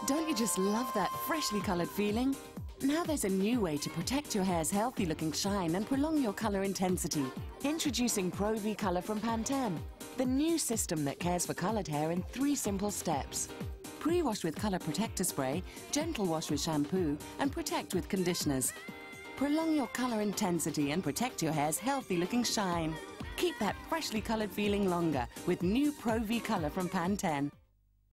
Don't you just love that freshly coloured feeling? Now there's a new way to protect your hair's healthy looking shine and prolong your colour intensity. Introducing Pro V Colour from Pantene, the new system that cares for coloured hair in 3 simple steps. Pre-wash with colour protector spray, gentle wash with shampoo, and protect with conditioners. Prolong your colour intensity and protect your hair's healthy looking shine. Keep that freshly coloured feeling longer with new Pro V Colour from Pantene.